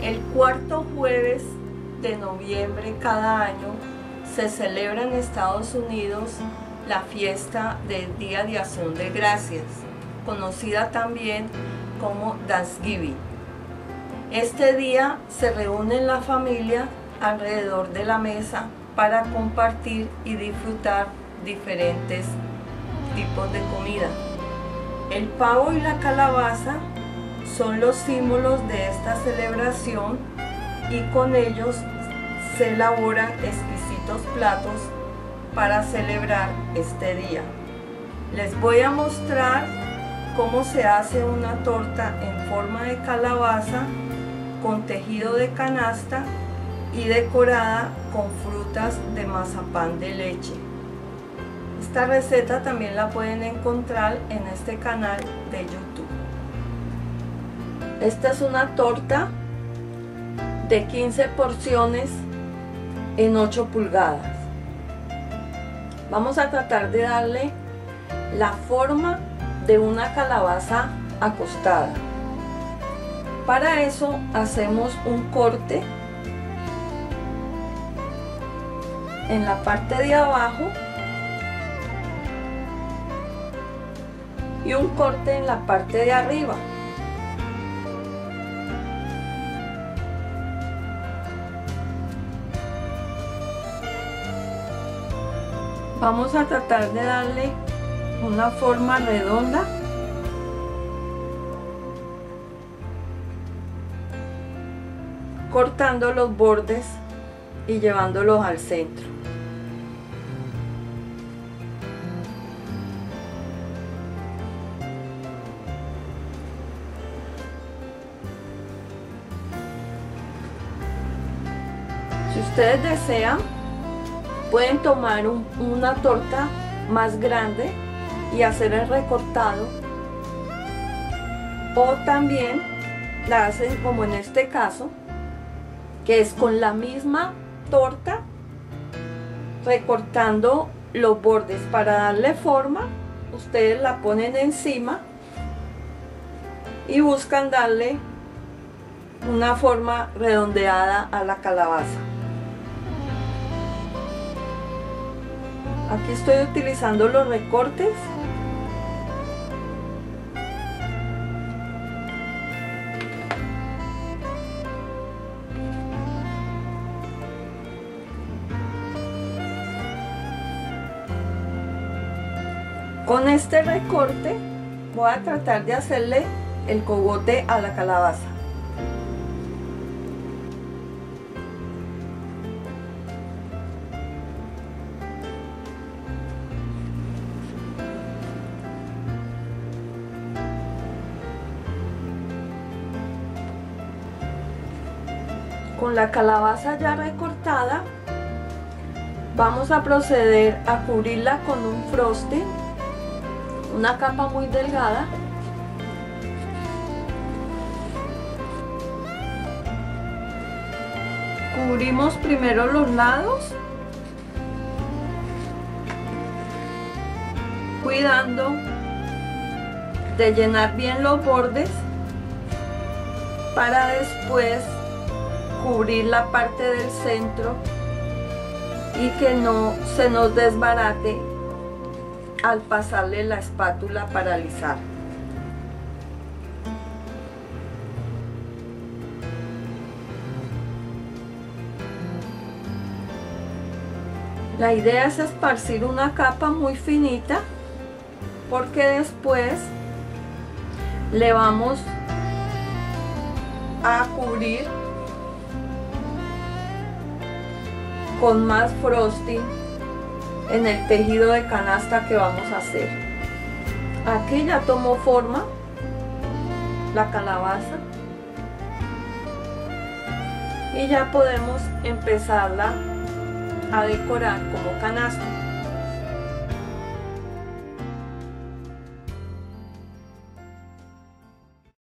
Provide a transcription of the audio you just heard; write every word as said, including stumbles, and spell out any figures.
El cuarto jueves de noviembre cada año se celebra en Estados Unidos la fiesta del Día de Acción de Gracias, conocida también como Thanksgiving. Este día se reúnen la familia alrededor de la mesa para compartir y disfrutar diferentes tipos de comida. El pavo y la calabaza son los símbolos de esta celebración y con ellos se elaboran exquisitos platos para celebrar este día. Les voy a mostrar cómo se hace una torta en forma de calabaza con tejido de canasta y decorada con frutas de mazapán de leche. Esta receta también la pueden encontrar en este canal de YouTube. Esta es una torta de quince porciones en ocho pulgadas. Vamos a tratar de darle la forma de una calabaza acostada. Para eso hacemos un corte en la parte de abajo y un corte en la parte de arriba. Vamos a tratar de darle una forma redonda cortando los bordes y llevándolos al centro. Si ustedes desean, pueden tomar un, una torta más grande y hacer el recortado, o también la hacen como en este caso, que es con la misma torta recortando los bordes. Para darle forma, ustedes la ponen encima y buscan darle una forma redondeada a la calabaza. Aquí estoy utilizando los recortes con este recorte. Voy a tratar de hacerle el cogote a la calabaza. Con la calabaza ya recortada, vamos a proceder a cubrirla con un frosting, una capa muy delgada. Cubrimos primero los lados, cuidando de llenar bien los bordes para después cubrir la parte del centro y que no se nos desbarate al pasarle la espátula para alisar. La idea es esparcir una capa muy finita, porque después le vamos a cubrir con más frosting en el tejido de canasta que vamos a hacer. Aquí ya tomó forma la calabaza y ya podemos empezarla a decorar como canasta.